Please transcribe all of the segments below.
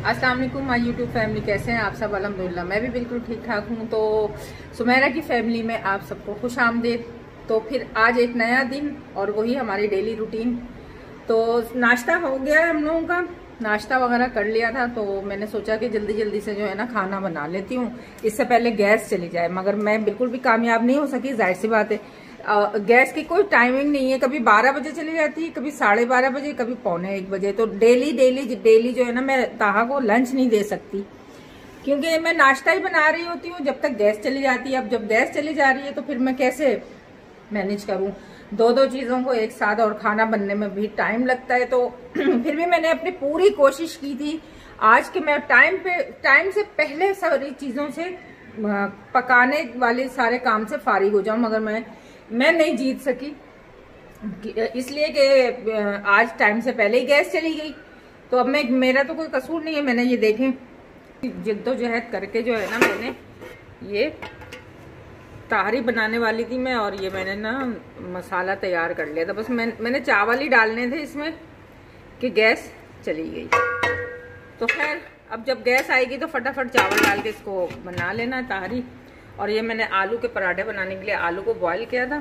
अस्सलाम वालेकुम my YouTube family, कैसे हैं आप सब। अल्हम्दुलिल्लाह मैं भी बिल्कुल ठीक ठाक हूँ। तो सुमेरा की फैमिली में आप सबको खुश आमदीद। तो फिर आज एक नया दिन और वही हमारी डेली रूटीन। तो नाश्ता हो गया है, हम लोगों का नाश्ता वगैरह कर लिया था। तो मैंने सोचा कि जल्दी जल्दी से जो है ना खाना बना लेती हूँ, इससे पहले गैस चली जाए। मगर मैं बिल्कुल भी कामयाब नहीं हो सकी, जाहिर सी बात है। गैस की कोई टाइमिंग नहीं है, कभी 12 बजे चली जाती है, कभी 12:30 बजे, कभी 12:45 बजे। तो डेली जो है ना मैं ताहा को लंच नहीं दे सकती, क्योंकि मैं नाश्ता ही बना रही होती हूँ जब तक गैस चली जाती है। अब जब गैस चली जा रही है तो फिर मैं कैसे मैनेज करूँ दो चीजों को एक साथ, और खाना बनने में भी टाइम लगता है। तो फिर भी मैंने अपनी पूरी कोशिश की थी आज कि मैं टाइम से पहले सारी चीजों से पकाने वाले सारे काम से फारिग हो जाऊं। मगर मैं नहीं जीत सकी, इसलिए कि आज टाइम से पहले ही गैस चली गई। तो अब मेरा तो कोई कसूर नहीं है। मैंने ये देखें जिद्दोजहद करके जो है ना, मैंने ये ताहरी बनाने वाली थी मैं, और ये मैंने ना मसाला तैयार कर लिया था। बस मैंने चावल ही डालने थे इसमें कि गैस चली गई। तो खैर अब जब गैस आएगी तो फटाफट चावल डाल के इसको बना लेना ताहरी। और ये मैंने आलू के पराठे बनाने के लिए आलू को बॉईल किया था,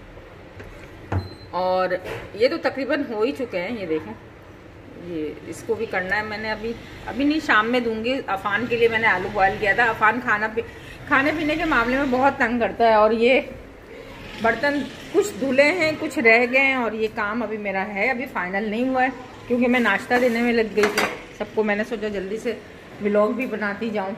और ये तो तकरीबन हो ही चुके हैं। ये देखें, ये इसको भी करना है मैंने। अभी नहीं, शाम में दूंगी। अफान के लिए मैंने आलू बॉईल किया था। अफान खाने पीने के मामले में बहुत तंग करता है, और ये बर्तन कुछ धुले हैं, कुछ रह गए हैं, और ये काम अभी मेरा है, अभी फाइनल नहीं हुआ है, क्योंकि मैं नाश्ता देने में लग गई थी सबको। मैंने सोचा जल्दी से व्लॉग भी बनाती जाऊं।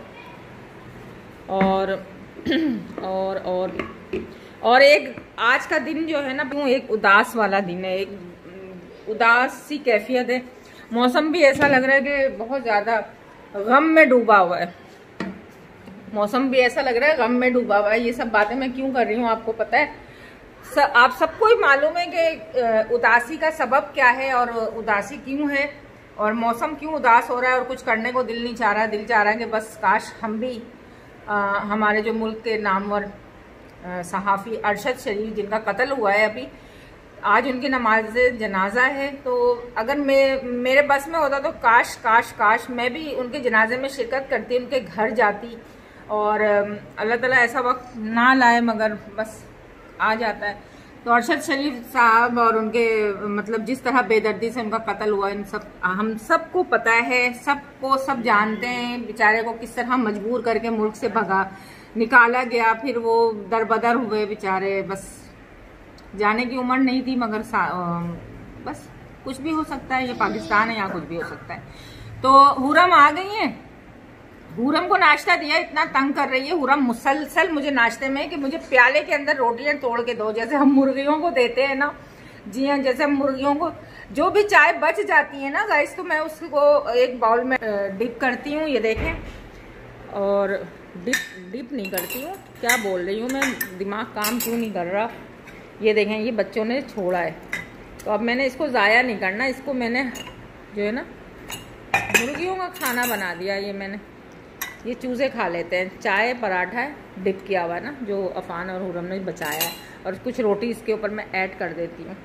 और एक आज का दिन जो है ना, एक उदास वाला दिन है, एक उदास सी कैफियत है। मौसम भी ऐसा लग रहा है कि बहुत ज्यादा गम में डूबा हुआ है। मौसम भी ऐसा लग रहा है गम में डूबा हुआ है। ये सब बातें मैं क्यों कर रही हूँ आपको पता है? आप सबको ही मालूम है कि उदासी का सबब क्या है और उदासी क्यों है, और मौसम क्यों उदास हो रहा है, और कुछ करने को दिल नहीं चाह रहा। दिल चाह रहा है कि बस काश हम भी हमारे जो मुल्क के नामवर सहाफ़ी अरशद शरीफ, जिनका कत्ल हुआ है अभी, आज उनकी नमाज जनाजा है। तो अगर मेरे बस में होता तो काश मैं भी उनके जनाजे में शिरकत करती, उनके घर जाती। और अल्लाह ताला ऐसा वक्त ना लाए, मगर बस आ जाता है। तो अरशद शरीफ साहब और उनके मतलब जिस तरह बेदर्दी से उनका कत्ल हुआ, हम सबको पता है, सब जानते हैं। बेचारे को किस तरह मजबूर करके मुल्क से निकाला गया, फिर वो दरबदर हुए बेचारे। बस जाने की उम्र नहीं थी, मगर बस कुछ भी हो सकता है। ये पाकिस्तान है, यहाँ कुछ भी हो सकता है। तो हुरम आ गई है। हुरम को नाश्ता दिया, इतना तंग कर रही है हुरम मुसलसल मुझे नाश्ते में कि मुझे प्याले के अंदर रोटियां तोड़ के दो, जैसे हम मुर्गियों को देते हैं ना। जी हाँ, जैसे हम मुर्गियों को जो भी चाय बच जाती है ना गाइस, तो मैं उसको एक बाउल में डिप करती हूँ। ये देखें, और डिप नहीं करती हूँ, क्या बोल रही हूँ मैं, दिमाग काम क्यों नहीं कर रहा। ये देखें, ये बच्चों ने छोड़ा है, तो अब मैंने इसको ज़ाया नहीं करना। इसको मैंने जो है ना मुर्गियों का खाना बना दिया। ये चूज़े खा लेते हैं। चाय पराठा है डिप किया हुआ ना, जो अफान और हुरम ने बचाया है, और कुछ रोटी इसके ऊपर मैं ऐड कर देती हूँ।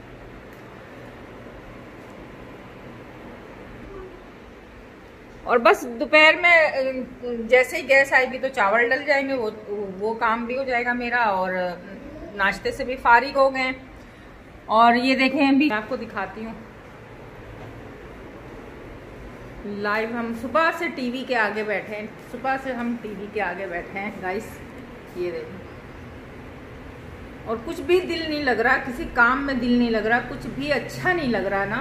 और बस दोपहर में जैसे ही गैस आएगी तो चावल डल जाएंगे, वो काम भी हो जाएगा मेरा, और नाश्ते से भी फारिग हो गए। और ये देखें, अभी आपको दिखाती हूँ लाइव। हम सुबह से टीवी के आगे बैठे हैं, गाइस। ये देखें, और कुछ भी दिल नहीं लग रहा, किसी काम में दिल नहीं लग रहा, कुछ भी अच्छा नहीं लग रहा ना।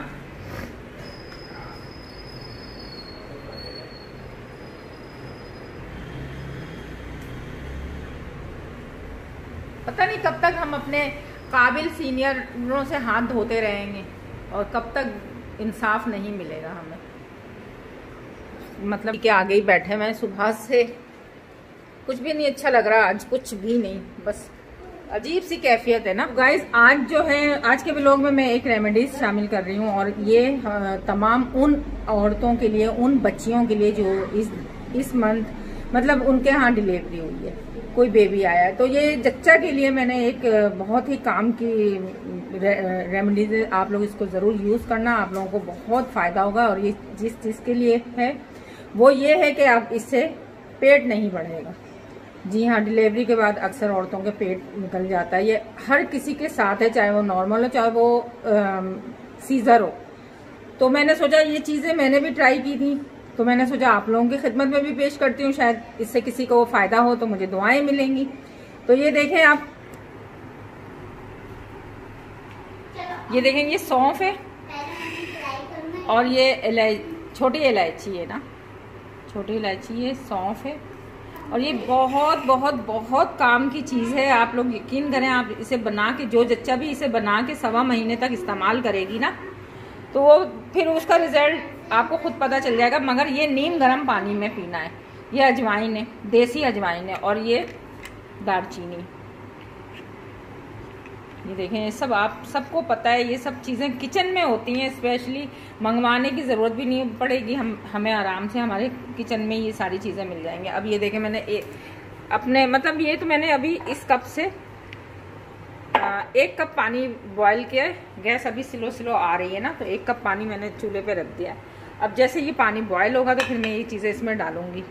पता नहीं कब तक हम अपने काबिल सीनियरों से हाथ धोते रहेंगे, और कब तक इंसाफ नहीं मिलेगा हमें। मतलब कि आगे ही बैठे मैं, सुबह से कुछ भी नहीं अच्छा लग रहा आज, कुछ भी नहीं, बस अजीब सी कैफियत है ना गाइस। आज जो है, आज के व्लॉग में मैं एक रेमेडीज शामिल कर रही हूँ, और ये तमाम उन औरतों के लिए, उन बच्चियों के लिए जो इस मंथ मतलब उनके यहाँ डिलीवरी हुई है, कोई बेबी आया है। तो ये जच्चा के लिए मैंने एक बहुत ही काम की रेमेडीज, आप लोग इसको ज़रूर यूज़ करना, आप लोगों को बहुत फ़ायदा होगा। और ये जिस चीज़ के लिए है वो ये है कि आप इससे पेट नहीं बढ़ेगा। जी हाँ, डिलीवरी के बाद अक्सर औरतों के पेट निकल जाता है। ये हर किसी के साथ है, चाहे वो नॉर्मल हो चाहे वो सीजर हो। तो मैंने सोचा ये चीज़ें मैंने भी ट्राई की थी, तो मैंने सोचा आप लोगों की खिदमत में भी पेश करती हूँ, शायद इससे किसी को फ़ायदा हो तो मुझे दुआएं मिलेंगी। तो ये देखें आप, ये देखें ये सौंफ है और ये छोटी इलायची है ना, छोटी इलायची है, सौंफ है और ये बहुत बहुत बहुत काम की चीज़ है। आप लोग यकीन करें, आप इसे बना के, जो जच्चा भी इसे बना के 1.25 महीने तक इस्तेमाल करेगी ना, तो वो फिर उसका रिजल्ट आपको खुद पता चल जाएगा। मगर ये नीम गर्म पानी में पीना है। ये अजवाइन है, देसी अजवाइन है और ये दालचीनी। ये देखें, ये सब आप सबको पता है, ये सब चीज़ें किचन में होती हैं, स्पेशली मंगवाने की ज़रूरत भी नहीं पड़ेगी, हमें आराम से हमारे किचन में ये सारी चीज़ें मिल जाएंगी। अब ये देखें, मैंने अपने मतलब ये तो मैंने अभी इस कप से 1 कप पानी बॉयल किया है। गैस अभी स्लो आ रही है ना, तो 1 कप पानी मैंने चूल्हे पे रख दिया है। अब जैसे ये पानी बॉयल होगा तो फिर मैं ये चीज़ें इसमें डालूंगी।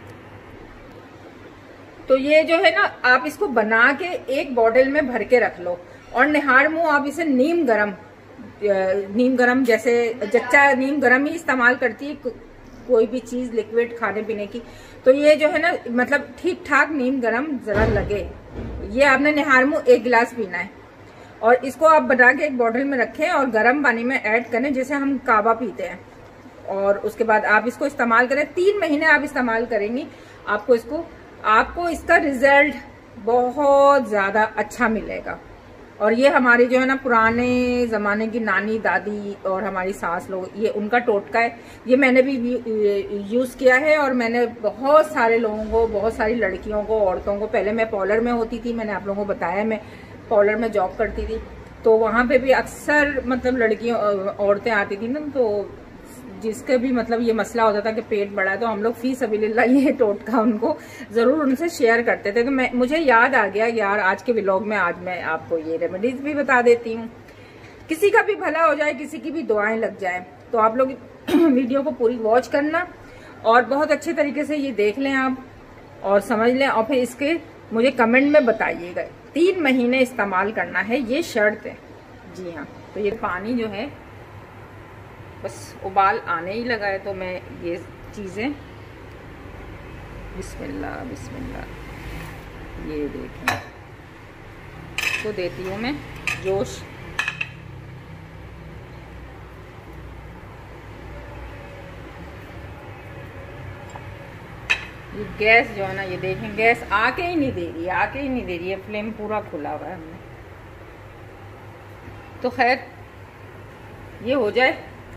तो ये जो है ना, आप इसको बना के एक बॉटल में भर के रख लो और निहार मुँह आप इसे नीम गरम जैसे जच्चा नीम गरम ही इस्तेमाल करती है कोई भी चीज़ लिक्विड खाने पीने की। तो ये जो है ना, मतलब ठीक ठाक नीम गरम जरा लगे, ये आपने निहार मुँह 1 गिलास पीना है और इसको आप बना के एक बॉटल में रखें और गर्म पानी में ऐड करें, जैसे हम कावा पीते हैं। और उसके बाद आप इसको इस्तेमाल करें, 3 महीने आप इस्तेमाल करेंगी, आपको इसका रिजल्ट बहुत ज़्यादा अच्छा मिलेगा। और ये हमारी जो है ना पुराने ज़माने की नानी दादी और हमारी सास लोग, ये उनका टोटका है। ये मैंने भी यूज़ किया है और मैंने बहुत सारे लोगों को, बहुत सारी लड़कियों को, औरतों को, पहले मैं पार्लर में होती थी, मैंने आप लोगों को बताया मैं पार्लर में जॉब करती थी, तो वहाँ पे भी अक्सर मतलब लड़कियों औरतें आती थी ना, तो जिसके भी मतलब ये मसला होता था कि पेट बड़ा है, तो हम लोग फी सबिलिल्लाह ये टोटका उनको ज़रूर उनसे शेयर करते थे। तो मुझे याद आ गया यार, आज के व्लॉग में आज मैं आपको ये रेमेडीज भी बता देती हूँ, किसी का भी भला हो जाए, किसी की भी दुआएं लग जाए। तो आप लोग वीडियो को पूरी वॉच करना और बहुत अच्छे तरीके से ये देख लें आप और समझ लें, और फिर इसके मुझे कमेंट में बताइएगा। 3 महीने इस्तेमाल करना है, ये शर्त है। जी हाँ, तो ये पानी जो है बस उबाल आने ही लगा है, तो मैं ये चीज़ें बिस्मिल्लाह बिस्मिल्लाह, ये देखें, तो देती हूँ मैं जोश। ये गैस जो है ना, ये देखें गैस आके ही नहीं दे रही है, फ्लेम पूरा खुला हुआ है हमने। तो खैर ये हो जाए।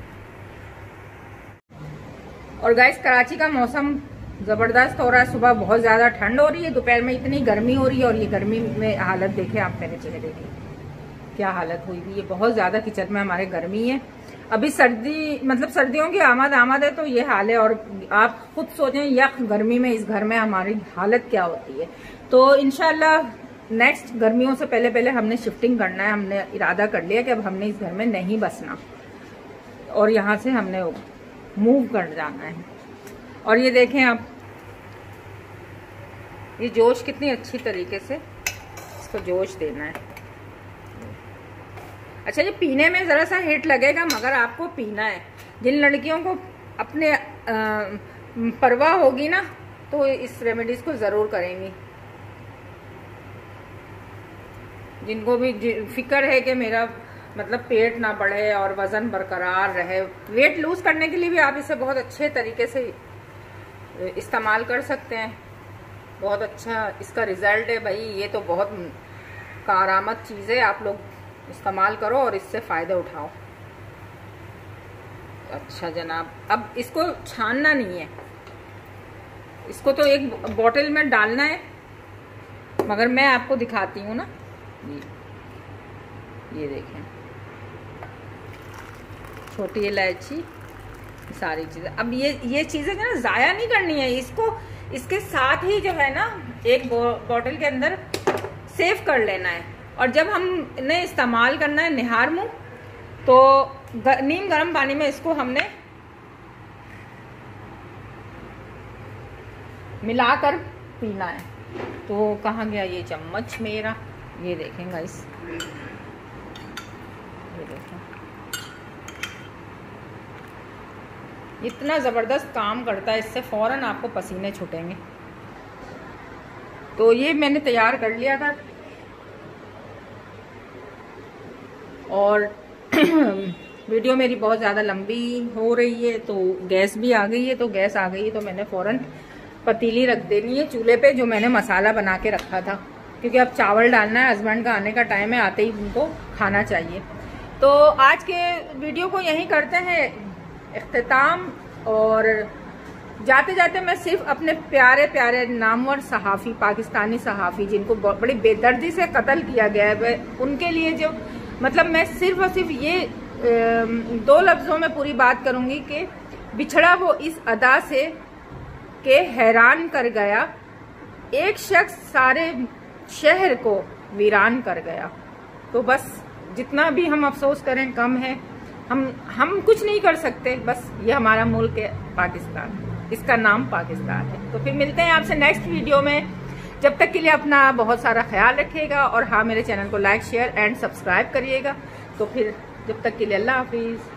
और गाइस, कराची का मौसम ज़बरदस्त हो रहा है, सुबह बहुत ज़्यादा ठंड हो रही है, दोपहर में इतनी गर्मी हो रही है। और ये गर्मी में हालत देखें आप, मेरे चेहरे की क्या हालत हुई थी। ये बहुत ज़्यादा किचन में हमारे गर्मी है। अभी सर्दी मतलब सर्दियों की आमद है, तो ये हाल है। और आप खुद सोचें यख गर्मी में इस घर में हमारी हालत क्या होती है। तो इंशाल्लाह नेक्स्ट गर्मियों से पहले हमने शिफ्टिंग करना है। हमने इरादा कर लिया कि अब हमने इस घर में नहीं बसना और यहाँ से हमने मूव कर जाना है। और ये देखें आप, ये जोश कितनी अच्छी तरीके से इसको जोश देना है। अच्छा, ये पीने में ज़रा सा हिट लगेगा, मगर आपको पीना है। जिन लड़कियों को अपने परवाह होगी ना, तो इस रेमेडीज को ज़रूर करेंगी। जिनको भी फिक्र है कि मेरा मतलब पेट ना बढ़े और वज़न बरकरार रहे, वेट लूज करने के लिए भी आप इसे बहुत अच्छे तरीके से इस्तेमाल कर सकते हैं। बहुत अच्छा इसका रिजल्ट है भाई, ये तो बहुत कारआमद चीज़ है। आप लोग इस्तेमाल करो और इससे फ़ायदा उठाओ। अच्छा जनाब, अब इसको छानना नहीं है, इसको तो एक बोतल में डालना है, मगर मैं आपको दिखाती हूँ ना। ये देखें, छोटी इलायची, सारी चीज़ें। अब ये चीज़ें जो ना ज़ाया नहीं करनी है, इसको इसके साथ ही जो है ना एक बोतल के अंदर सेव कर लेना है। और जब हमने इस्तेमाल करना है निहार मुँह, तो नीम गर्म पानी में इसको हमने मिलाकर पीना है। तो कहाँ गया ये चम्मच मेरा, ये देखें गाइस, ये देखें इतना ज़बरदस्त काम करता है, इससे फ़ौरन आपको पसीने छूटेंगे। तो ये मैंने तैयार कर लिया था और वीडियो मेरी बहुत ज़्यादा लंबी हो रही है, तो गैस भी आ गई है। तो गैस आ गई है तो मैंने फ़ौरन पतीली रख देनी है चूल्हे पे, जो मैंने मसाला बना के रखा था, क्योंकि अब चावल डालना है। हस्बैंड का आने का टाइम है, आते ही उनको खाना चाहिए। तो आज के वीडियो को यहीं करते हैं इख्तिताम। और जाते जाते मैं सिर्फ अपने प्यारे प्यारे नामवर सहाफ़ी, पाकिस्तानी सहाफ़ी जिनको बड़ी बेदर्दी से कत्ल किया गया है, उनके लिए जो मतलब मैं सिर्फ और सिर्फ ये 2 लफ्ज़ों में पूरी बात करूंगी कि बिछड़ा वो इस अदा से के हैरान कर गया, एक शख्स सारे शहर को वीरान कर गया। तो बस जितना भी हम अफसोस करें कम है, हम कुछ नहीं कर सकते। बस ये हमारा मुल्क है पाकिस्तान, इसका नाम पाकिस्तान है। तो फिर मिलते हैं आपसे नेक्स्ट वीडियो में। जब तक के लिए अपना बहुत सारा ख्याल रखिएगा और हाँ, मेरे चैनल को लाइक शेयर एंड सब्सक्राइब करिएगा। तो फिर जब तक के लिए अल्लाह हाफिज़।